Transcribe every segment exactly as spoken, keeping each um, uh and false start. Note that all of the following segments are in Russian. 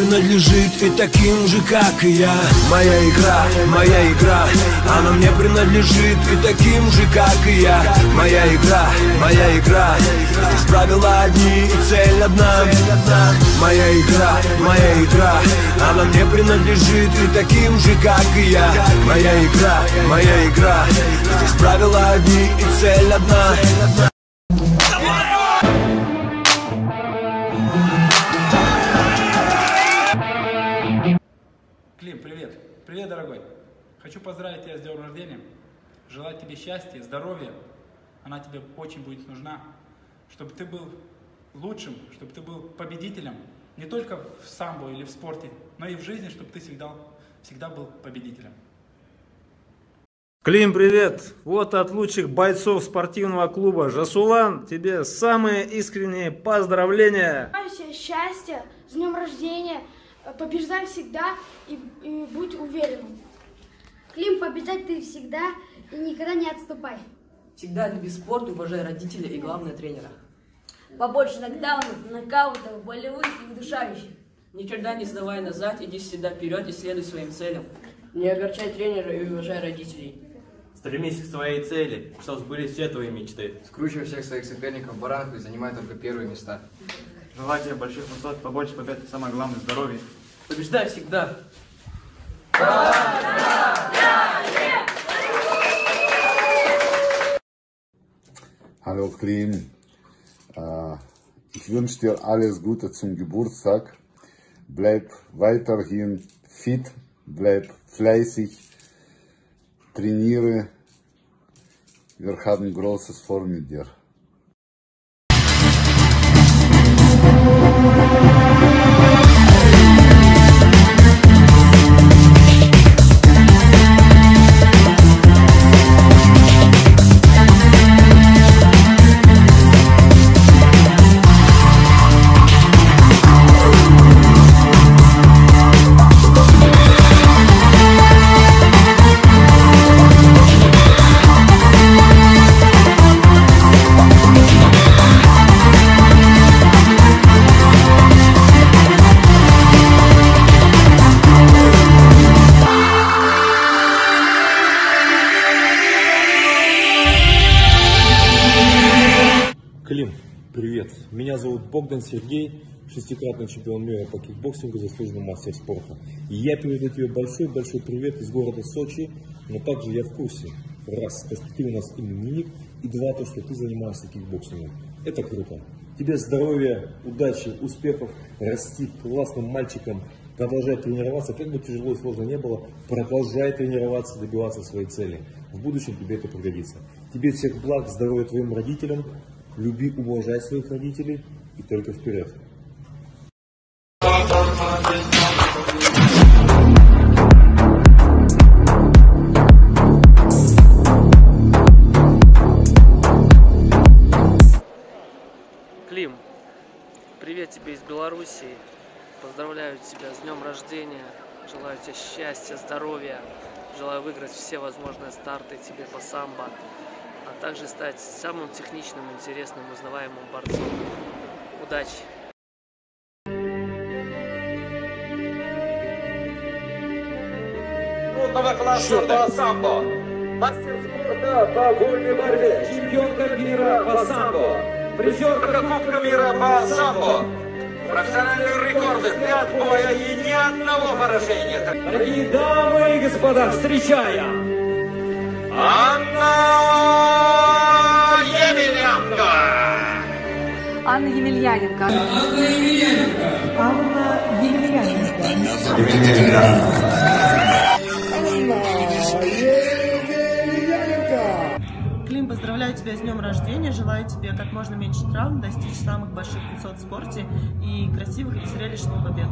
принадлежит и таким же, как и я. Моя игра, моя игра, она мне принадлежит и таким же, как и я. Моя игра, моя игра, здесь правила одни и цель одна. Моя игра, моя игра, она мне принадлежит и таким же, как и я. Моя игра, моя игра, здесь правила одни и цель одна. Клим, привет. Привет, дорогой. Хочу поздравить тебя с днем рождения. Желать тебе счастья, здоровья. Она тебе очень будет нужна. Чтобы ты был лучшим, чтобы ты был победителем. Не только в самбо или в спорте, но и в жизни, чтобы ты всегда, всегда был победителем. Клим, привет! Вот от лучших бойцов спортивного клуба Жасулан тебе самые искренние поздравления! Счастья, с днем рождения, побеждай всегда и, и будь уверенным. Клим, побеждай ты всегда и никогда не отступай. Всегда люби спорт, уважай родителей и, главное, тренера. Побольше нокдаунов, нокаутов, болевых и удушающих. Никогда не сдавай назад, иди всегда вперед и следуй своим целям. Не огорчай тренера и уважай родителей. Стремись к своей цели, чтобы сбылись все твои мечты. Скручивай всех своих соперников в баранку и занимай только первые места. Желаю тебе больших высот, побольше побед и самое главное здоровья. Побеждай всегда! Hallo Klim, ich wünsche dir alles Gute zum Geburtstag. Bleib weiterhin fit, bleib fleißig, trainiere. Wir haben Großes vor mit dir. Клим, привет. Меня зовут Богдан Сергей, шестикратный чемпион мира по кикбоксингу, заслуженный мастер спорта. И я передаю тебе большой-большой привет из города Сочи, но также я в курсе. Раз, то, что ты у нас именинник, и два, то, что ты занимаешься кикбоксингом. Это круто. Тебе здоровья, удачи, успехов, расти классным мальчиком, продолжай тренироваться, как бы тяжело и сложно не было, продолжай тренироваться, добиваться своей цели. В будущем тебе это пригодится. Тебе всех благ, здоровья твоим родителям. Люби, уважай своих родителей и только вперед. Клим, привет тебе из Белоруссии. Поздравляю тебя с днем рождения. Желаю тебе счастья, здоровья. Желаю выиграть все возможные старты тебе по самбо. А также стать самым техничным, интересным, узнаваемым борцом. Удачи! Трудного класса по самбо. Мастер спорта по вольной борьбе. Чемпионка мира по самбо. Призерка Кубка мира по самбо. Профессиональные рекорды. Пять боя и ни одного поражения. Дорогие дамы и господа, встречаем Анна Емельяненко. Анна Емельяненко. Анна Емельяненко. Анна Емельяненко. Клим, поздравляю тебя с днем рождения. Желаю тебе как можно меньше травм, достичь самых больших высот в спорте и красивых и зрелищных побед.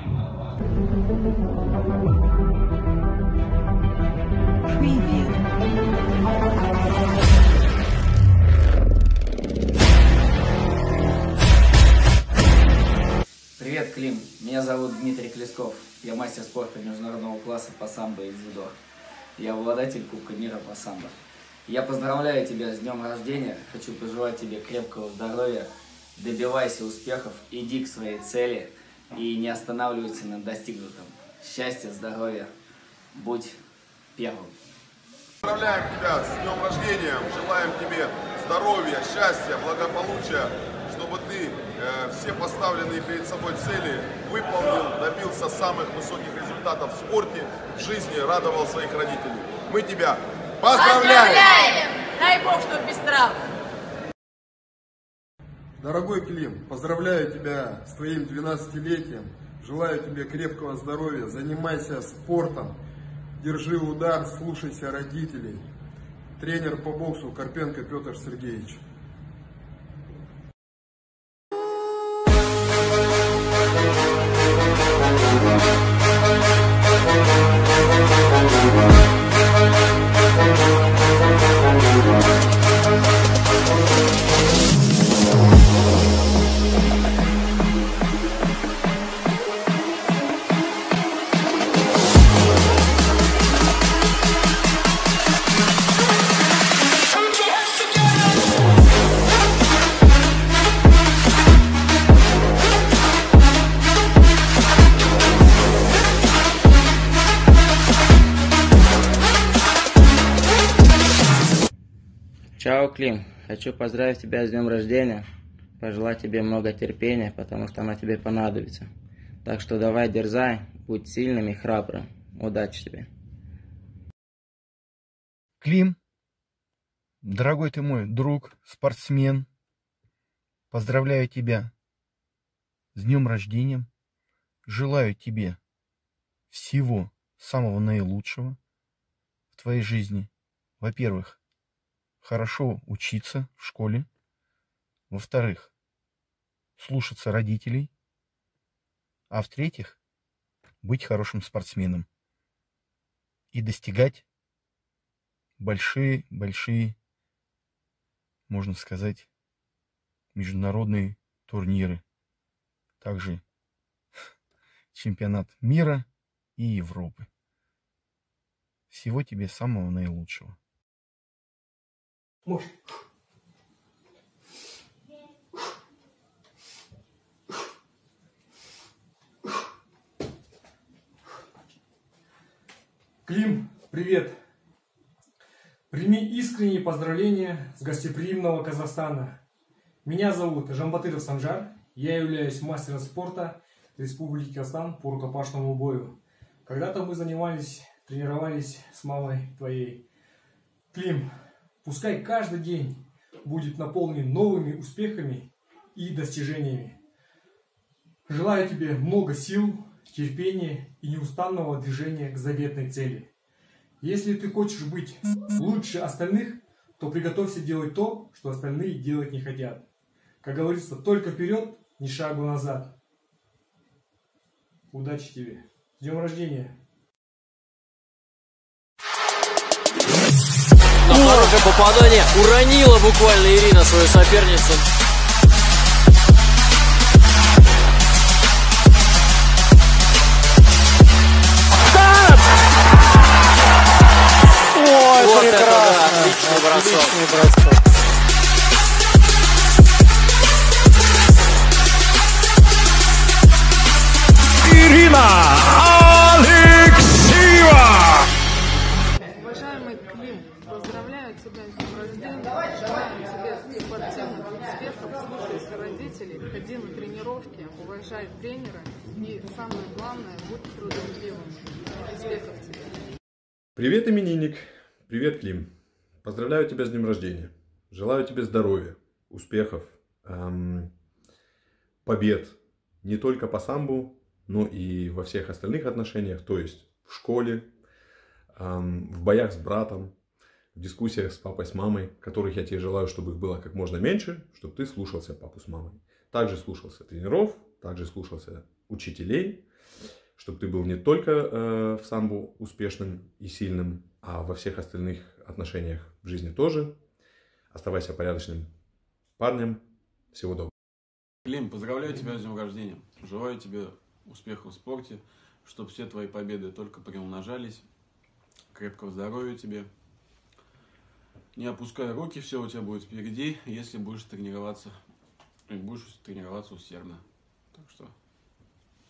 Привет, Клим. Меня зовут Дмитрий Клесков. Я мастер спорта международного класса по самбо и дзюдо. Я обладатель Кубка мира по самбо. Я поздравляю тебя с днем рождения. Хочу пожелать тебе крепкого здоровья. Добивайся успехов, иди к своей цели. и не останавливайся на достигнутом. Счастья, здоровья, будь первым. Поздравляем тебя с днем рождения, желаем тебе здоровья, счастья, благополучия, чтобы ты э, все поставленные перед собой цели выполнил, добился самых высоких результатов в спорте, в жизни, радовал своих родителей. Мы тебя поздравляем! Поздравляем! Дай Бог, чтоб без травм. Дорогой Клим, поздравляю тебя с твоим двенадцатилетием, желаю тебе крепкого здоровья, занимайся спортом, держи удар, слушайся родителей. Тренер по боксу Карпенко Петр Сергеевич. Чао, Клим. Хочу поздравить тебя с днем рождения, пожелать тебе много терпения, потому что оно тебе понадобится. Так что давай, дерзай, будь сильным и храбрым. Удачи тебе. Клим, дорогой ты мой друг, спортсмен, поздравляю тебя с днем рождения, желаю тебе всего самого наилучшего в твоей жизни. Во-первых, хорошо учиться в школе. Во-вторых, слушаться родителей. А в-третьих, быть хорошим спортсменом. И достигать большие-большие, можно сказать, международные турниры. Также чемпионат мира и Европы. Всего тебе самого наилучшего. Может. Клим, привет! Прими искренние поздравления с гостеприимного Казахстана. Меня зовут Жамбатыров Санжар. Я являюсь мастером спорта Республики Казахстан по рукопашному бою. Когда-то мы занимались, тренировались с мамой твоей. Клим, пускай каждый день будет наполнен новыми успехами и достижениями. Желаю тебе много сил, терпения и неустанного движения к заветной цели. Если ты хочешь быть лучше остальных, то приготовься делать то, что остальные делать не хотят. Как говорится, только вперед, ни шагу назад. Удачи тебе. С днем рождения! На хорошее попадание уронила буквально Ирина свою соперницу. Ой, вот прекрасно. Это, да, отличный бросок. Отличный бросок. Ирина Алексеева! Уважаемый Клим, поздравляю тебя с днем рождения, желаю тебе спортивных успехов, слушайся родителей, ходи на тренировки, уважай тренера и, самое главное, будь трудолюбивым. Успехов тебе! Привет, именинник! Привет, Клим! Поздравляю тебя с днем рождения. Желаю тебе здоровья, успехов, эм, побед. Не только по самбу, но и во всех остальных отношениях. То есть в школе, эм, в боях с братом, в дискуссиях с папой, с мамой, которых я тебе желаю, чтобы их было как можно меньше, чтобы ты слушался папу с мамой. Также слушался тренеров, также слушался учителей, чтобы ты был не только э, в самбо успешным и сильным, а во всех остальных отношениях в жизни тоже. Оставайся порядочным парнем. Всего доброго. Клим, поздравляю тебя с днем рождения. Желаю тебе успехов в спорте, чтобы все твои победы только приумножались. Крепкого здоровья тебе. Не опускай руки, все у тебя будет впереди, если будешь тренироваться, будешь тренироваться усердно. Так что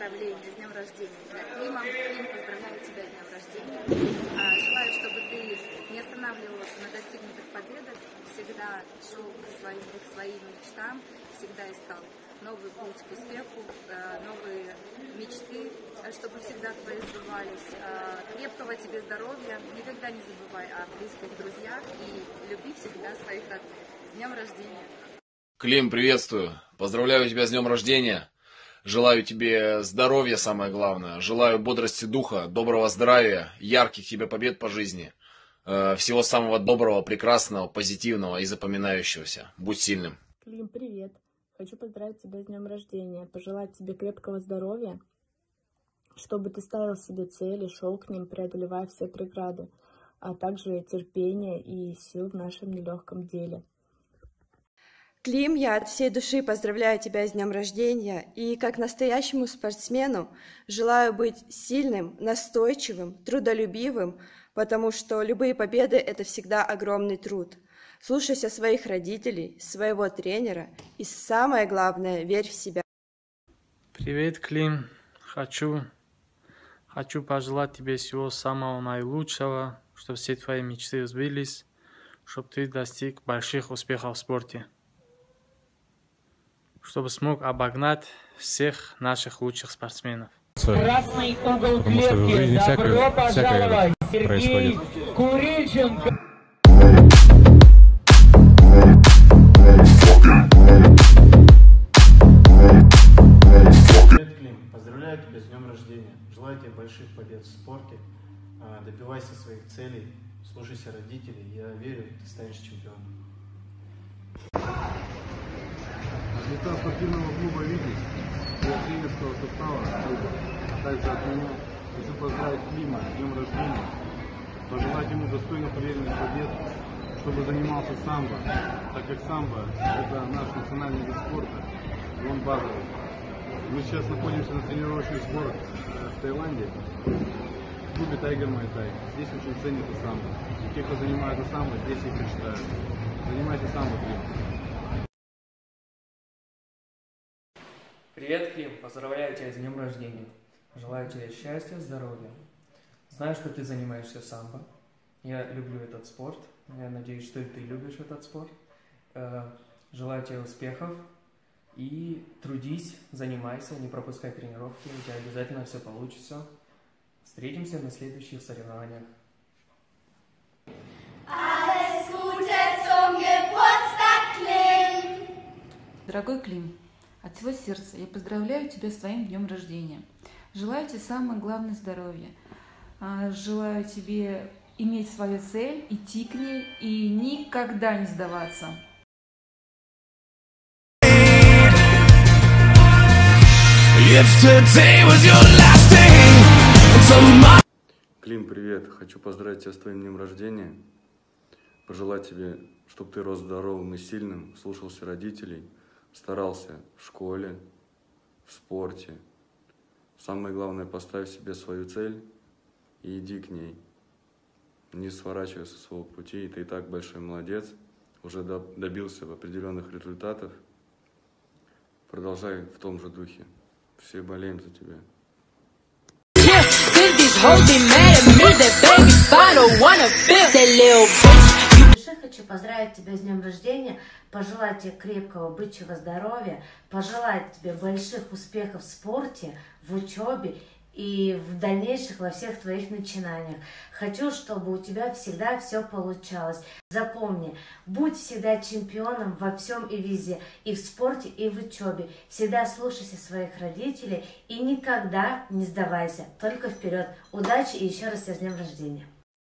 поздравления с днем рождения для Клима. Клим, поздравляю тебя с днем рождения. Желаю, чтобы ты не останавливался на достигнутых победах, всегда шел к своим, к своим мечтам, всегда искал новый путь к успеху, новые мечты, чтобы всегда твои сбывались. Крепкого тебе здоровья, никогда не забывай о близких друзьях и люби всегда своих родных. С днем рождения! Клим, приветствую! Поздравляю тебя с днем рождения! Желаю тебе здоровья, самое главное. Желаю бодрости духа, доброго здравия, ярких тебе побед по жизни. Всего самого доброго, прекрасного, позитивного и запоминающегося. Будь сильным! Клим, привет! Хочу поздравить тебя с днем рождения, пожелать тебе крепкого здоровья, чтобы ты ставил себе цели, шел к ним, преодолевая все преграды, а также терпения и сил в нашем нелегком деле. Клим, я от всей души поздравляю тебя с днем рождения и как настоящему спортсмену желаю быть сильным, настойчивым, трудолюбивым, потому что любые победы – это всегда огромный труд. Слушайся своих родителей, своего тренера и самое главное – верь в себя. Привет, Клим. Хочу, хочу пожелать тебе всего самого наилучшего, чтобы все твои мечты сбылись, чтобы ты достиг больших успехов в спорте, чтобы смог обогнать всех наших лучших спортсменов. Красный угол клетки. Добро пожаловать, Сергей Курильченко. Привет, Клим. Поздравляю тебя с днем рождения. Желаю тебе больших побед в спорте. Добивайся своих целей, слушайся родителей. Я верю, ты станешь чемпионом. От лица спортивного клуба «Витязь» и от тренерского состава клуба, а также от меня хочу поздравить Клима с днем рождения, пожелать ему достойных уверенных побед, чтобы занимался самбо, так как самбо – это наш национальный вид спорта, и он базовый. Мы сейчас находимся на тренировочных сборах в Таиланде, в клубе Tiger Muay Thai. Здесь очень ценят самбо. И те, кто занимается самбо, здесь их мечтают. Занимайтесь самбо, Клим. Привет, Клим! Поздравляю тебя с днем рождения. Желаю тебе счастья, здоровья. Знаю, что ты занимаешься самбо. Я люблю этот спорт. Я надеюсь, что и ты любишь этот спорт. Желаю тебе успехов. И трудись, занимайся, не пропускай тренировки. У тебя обязательно все получится. Встретимся на следующих соревнованиях. Дорогой Клим, от всего сердца я поздравляю тебя с твоим днем рождения. Желаю тебе самое главное здоровья. Желаю тебе иметь свою цель, идти к ней и никогда не сдаваться. Клим, привет! Хочу поздравить тебя с твоим днем рождения. Пожелать тебе, чтобы ты рос здоровым и сильным, слушался родителей, старался в школе, в спорте. Самое главное, поставь себе свою цель и иди к ней. Не сворачивай со своего пути, и ты и так большой молодец, уже добился определенных результатов. Продолжай в том же духе. Все болеем за тебя. Хочу поздравить тебя с днем рождения, пожелать тебе крепкого бычьего здоровья, пожелать тебе больших успехов в спорте, в учебе и в дальнейших во всех твоих начинаниях. Хочу, чтобы у тебя всегда все получалось. Запомни, будь всегда чемпионом во всем и везде, и в спорте, и в учебе. Всегда слушайся своих родителей и никогда не сдавайся. Только вперед. Удачи и еще раз тебе с днем рождения.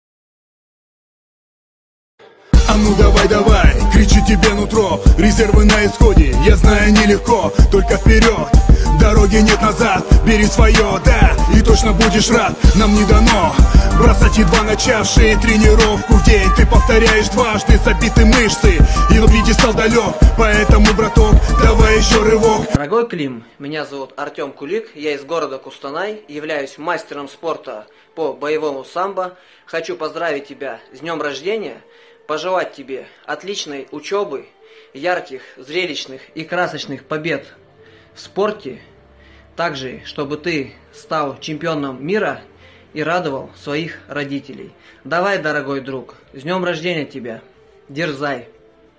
А ну давай, давай, кричи тебе нутро, резервы на исходе, я знаю нелегко, только вперед, дороги нет назад, бери свое, да, и точно будешь рад, нам не дано бросать едва начавшие тренировку в день, ты повторяешь дважды, забиты мышцы, и в виде стал далек, поэтому, браток, давай еще рывок. Дорогой Клим, меня зовут Артем Кулик, я из города Кустанай, являюсь мастером спорта по боевому самбо, хочу поздравить тебя с днем рождения, пожелать тебе отличной учебы, ярких, зрелищных и красочных побед в спорте, Также, чтобы ты стал чемпионом мира и радовал своих родителей. Давай, дорогой друг, с днем рождения тебя. Дерзай.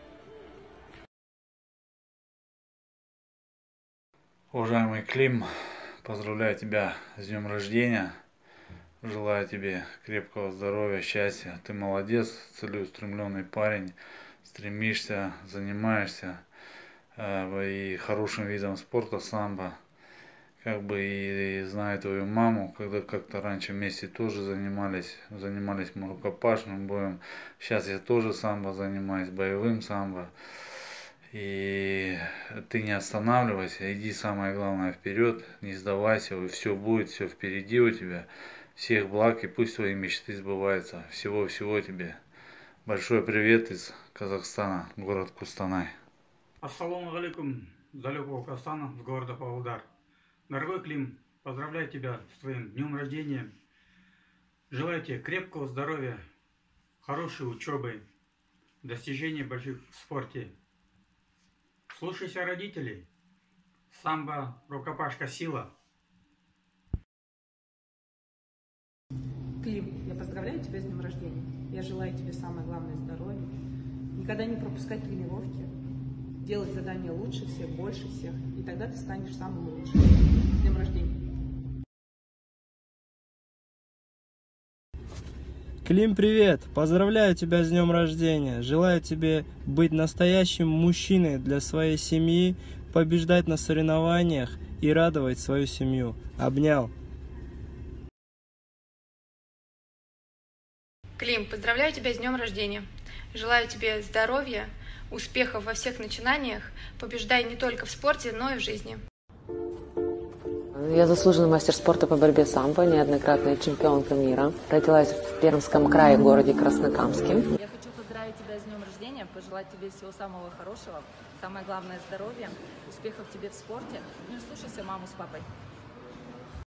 Уважаемый Клим, поздравляю тебя с днем рождения. Желаю тебе крепкого здоровья, счастья. Ты молодец, целеустремленный парень. Стремишься, занимаешься э, и хорошим видом спорта самбо. Как бы и, и знаю твою маму, когда как-то раньше вместе тоже занимались, занимались мы рукопашным боем. Сейчас я тоже самбо занимаюсь, боевым самбо. И ты не останавливайся, иди самое главное вперед, не сдавайся, и все будет, все впереди у тебя. Всех благ и пусть твои мечты сбываются. Всего-всего тебе. Большой привет из Казахстана, город Кустанай. Ассаламу алейкум, с далекого Казахстана, с города Павлодар. Дорогой Клим, поздравляю тебя с твоим днем рождения. Желаю тебе крепкого здоровья, хорошей учебы, достижений больших в спорте. Слушайся родителей. Самбо, рукопашка, сила. Клим, я поздравляю тебя с днем рождения. Я желаю тебе самое главное здоровья. Никогда не пропускать тренировки. Делать задания лучше всех, больше всех. И тогда ты станешь самым лучшим. С днем рождения. Клим, привет! Поздравляю тебя с днем рождения. Желаю тебе быть настоящим мужчиной для своей семьи, побеждать на соревнованиях и радовать свою семью. Обнял. Клим, поздравляю тебя с днем рождения. Желаю тебе здоровья, успехов во всех начинаниях. Побеждай не только в спорте, но и в жизни. Я заслуженный мастер спорта по борьбе самбо, неоднократная чемпионка мира. Родилась в Пермском крае, в городе Краснокамске. Я хочу поздравить тебя с днем рождения, пожелать тебе всего самого хорошего, самое главное здоровья, успехов тебе в спорте. Ну и слушайся маму с папой.